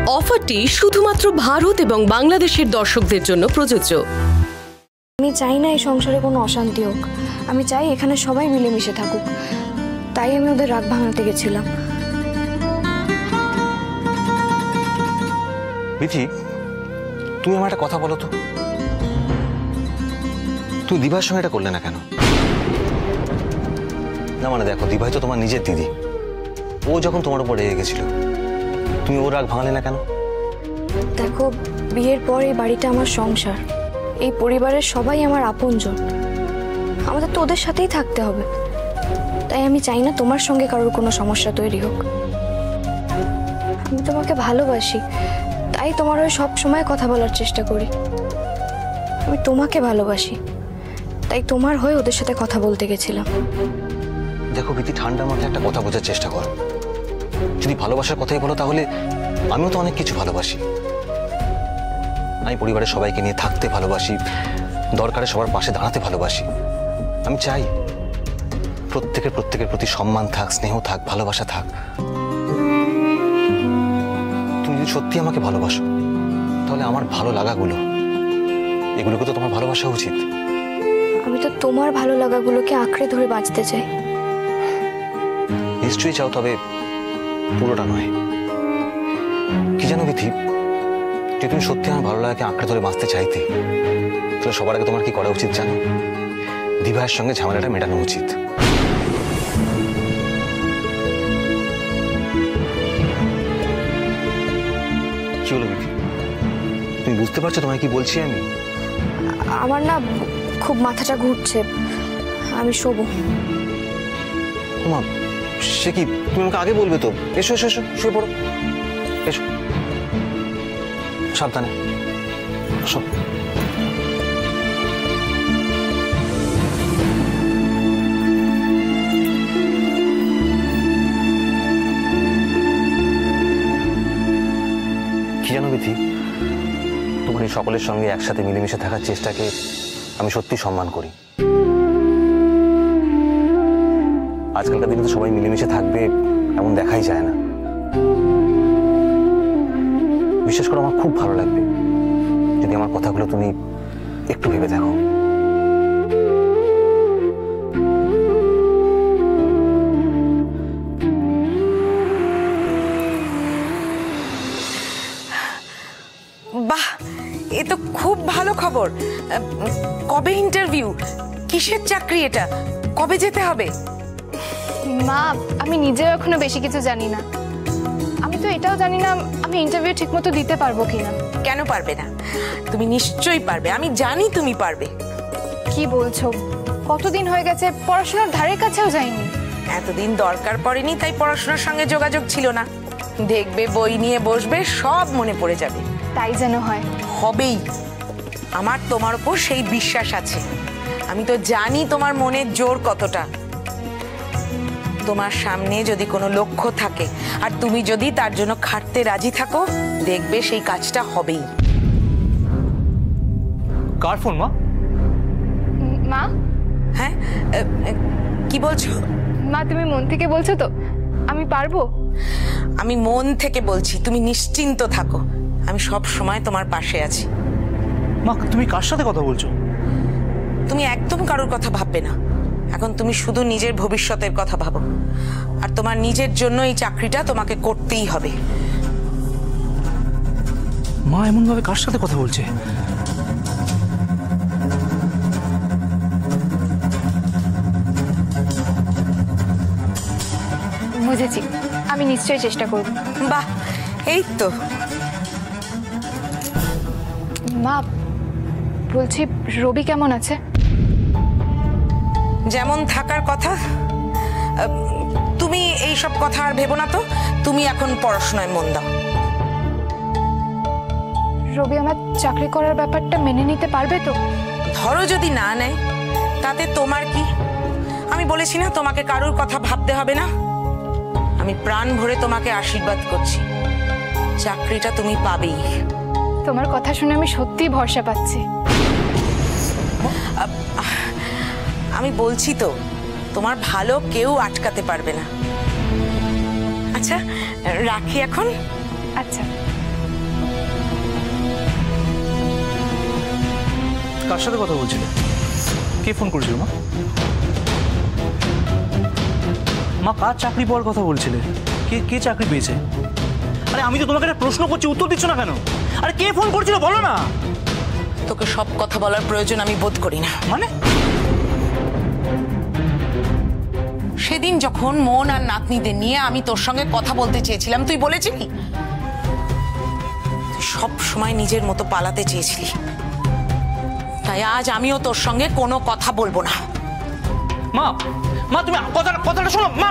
অফারটি শুধুমাত্র ভারত এবং বাংলাদেশের দর্শকদের জন্য প্রযোজ্য। আমি চাই না এই সংসারে কোনো অশান্তি হোক, আমি চাই এখানে সবাই মিলেমিশে থাকুক, তাই আমি ওদের রাগ ভাঙাতে গেছিলাম। বিথি, তুমি আমার একটা কথা বলো তো, তুমি দিভার সঙ্গে এটা করলে না কেন? না মানে দেখো, দিভাই তো তোমার নিজের দিদি, ও যখন তোমার উপর রেগে গেছিল তুমি ওর রাগ ভাঙালে না কেন? দেখো, বিয়ের পর এই বাড়িটা আমার সংসার, এই পরিবারের সবাই আমার আপনজন, আমাদের তো ওদের সাথেই থাকতে হবে, তাই আমি চাই না তোমার সঙ্গে কারোর কোনো সমস্যা তৈরি হোক। আমি তোমাকে ভালোবাসি, তাই তোমার হয়ে সব সময় কথা বলার চেষ্টা করি। আমি তোমাকে ভালোবাসি, তাই তোমার হয়ে ওদের সাথে কথা বলতে গেছিলাম। দেখো বিথি, ঠান্ডার মাথায় একটা কথা বোঝার চেষ্টা করো। যদি ভালোবাসার কথাই বলো তাহলে আমিও তো অনেক কিছু ভালোবাসি। আমি পরিবারের সবাইকে নিয়ে থাকতে ভালোবাসি, দরকারে সবার পাশে দাঁড়াতে ভালোবাসি। আমি চাই প্রত্যেকের প্রতি সম্মান থাক, স্নেহ থাক, ভালোবাসা থাক। তুমি যদি সত্যি আমাকে ভালোবাসো তাহলে আমার ভালো লাগাগুলো, এগুলোকে তো তোমার ভালোবাসা উচিত। আমি তো তোমার ভালো লাগাগুলোকে আঁকড়ে ধরে বাঁচতে চাই। নিশ্চয়ই চাও, তবে পুরোটা নয়। কি জানো বিথি, যে তুমি সত্যি আমার ভালো লাগাকে আঁকড়ে ধরে বাঁচতে চাইতে, তাহলে সবার আগে তোমার কি করা উচিত জানো? দিভাইয়ের সঙ্গে ঝামেলাটা মেটানো উচিত। কি হলো বিথি, তুমি বুঝতে পারছো তোমায় কি বলছি আমি? আমার না খুব মাথাটা ঘুরছে, আমি শোবো। মা, সে কি, তুমি আমাকে আগে বলবে তো? এসো এসো এসো, শুয়ে পড়ো, এসো, সাবধানে এসো। কি জানো বিথি, তোমার এই সকলের সঙ্গে একসাথে মিলেমিশে থাকার চেষ্টাকে আমি সত্যি সম্মান করি। আজকালকার দিনে তো সবাই মিলেমিশে থাকবে এমন দেখাই যায় না। বিশেষ করে আমার খুব ভালো লাগবে যদি আমার কথাগুলো তুমি একটু ভেবে দেখো। বাহ, এ তো খুব ভালো খবর। কবে ইন্টারভিউ? কিসের চাকরি এটা? কবে যেতে হবে? মা, আমি নিজেও এখনো বেশি কিছু জানি না। আমি তো এটাও জানি না আমি ইন্টারভিউ ঠিকমতো দিতে পারবো কিনা। কেন পারবে না? তুমি নিশ্চয়ই পারবে, আমি জানি তুমি পারবে। কি বলছো? কতদিন হয়ে গেছে পড়াশোনার ধারে কাছেও যাইনি। এতদিন দরকার পড়েনি তাই পড়াশোনার সঙ্গে যোগাযোগ ছিল না। দেখবে বই নিয়ে বসবে, সব মনে পড়ে যাবে। তাই যেন হয়। হবেই, আমার তোমার উপর সেই বিশ্বাস আছে। আমি তো জানি তোমার মনের জোর কতটা। তোমার সামনে যদি কোনো লক্ষ্য থাকে আর তুমি যদি তার জন্য খাটতে রাজি থাকো, দেখবে সেই কাজটা হবেই। কার ফোন মা? মা? হ্যাঁ, কি বলছো? মা, তুমি মন থেকে বলছো তো আমি পারবো? আমি মন থেকে বলছি, তুমি নিশ্চিন্ত থাকো, আমি সব সময় তোমার পাশে আছি। মা, তুমি কার সাথে কথা বলছো? তুমি একদম কারোর কথা ভাববে না। এখন তুমি শুধু নিজের ভবিষ্যতের কথা ভাবো, আর তোমার নিজের জন্য এই চাকরিটা তোমাকে করতেই হবে। মা এমন ভাবে কার সাথে কথা বলছে? বুঝেছি, আমি নিশ্চয়ই চেষ্টা করব। বাহ, এই তো। মা, বলছি রবি কেমন আছে? যেমন থাকার কথা। তুমি এই সব কথা আর ভেবো না তো, তুমি এখন পড়াশোনায় মন দাও। রবি আমার চাকরি করার ব্যাপারটা মেনে নিতে পারবে তো? ধরো যদি না নেয়, তাতে তোমার কি? আমি বলেছি না তোমাকে কারোর কথা ভাবতে হবে না। আমি প্রাণ ভরে তোমাকে আশীর্বাদ করছি, চাকরিটা তুমি পাবেই। তোমার কথা শুনে আমি সত্যি ভরসা পাচ্ছি। আমি বলছি তো, তোমার ভালো কেউ আটকাতে পারবে না। আচ্ছা, রাখি এখন। আচ্ছা। কার সাথে কথা বলছিলে? কে ফোন করেছিল মা? মা কার চাকরি পাওয়ার কথা বলছিলে? কে কে চাকরি পেয়েছে? আরে আমি তো তোমাকে একটা প্রশ্ন করছি, উত্তর দিচ্ছ না কেন? আরে কে ফোন করছিল বলো না। তোকে সব কথা বলার প্রয়োজন আমি বোধ করি না। মানে সেদিন যখন মন আর নাতনিদের নিয়ে আমি তোর সঙ্গে কথা বলতে চেয়েছিলাম, তুই বলেছিলি তুই সব সময় নিজের মতো পালাতে চেয়েছিলি। তাই আজ আমিও তোর সঙ্গে কোনো কথা বলবো না। মা, মা তুমি কথাটা শোনো মা।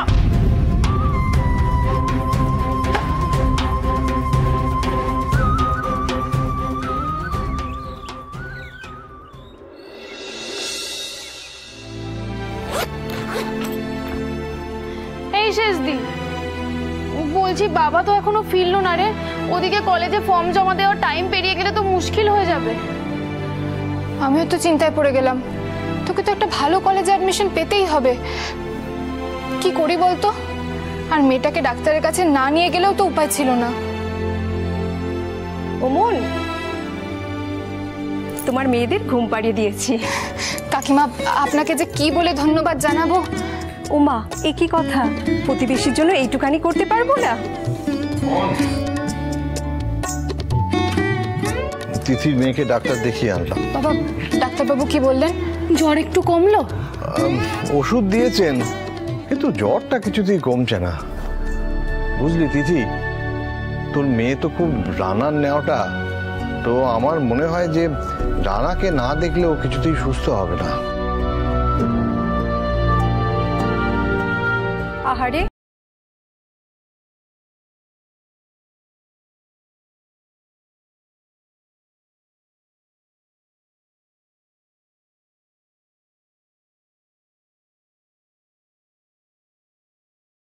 এই শেষ দিন বলছি, বাবা তো এখনো ফিরলো না রে। ওদিকে কলেজে ফর্ম জমা দেওয়ার টাইম পেরিয়ে গেলে তো মুশকিল হয়ে যাবে। আমিও তো চিন্তায় পড়ে গেলাম। তোকে তো একটা ভালো কলেজে অ্যাডমিশন পেতেই হবে। কি করি বলতো? আর মেয়েটাকে ডাক্তারের কাছে না নিয়ে গেলেও তো উপায় ছিল না। ওমন, তোমার মেয়েদের ঘুম পাড়িয়ে দিয়েছি। কাকিমা, আপনাকে যে কি বলে ধন্যবাদ জানাবো। ওমা, এ কি কথা? প্রতিবেশীর জন্য এইটুকানি করতে পারবো না? তিথির মেয়েকে ডাক্তার দেখিয়ে আনলাম। বাবা, ডাক্তারবাবু কি বললেন? জ্বর একটু কমলো? ওষুধ দিয়েছেন, কিন্তু জ্বরটা কিছুতেই কমছে না। বুঝলি তিথি, তোর মেয়ে তো খুব রানার নেওয়াটা, তো আমার মনে হয় যে রানাকে না দেখলেও কিছুতেই সুস্থ হবে না।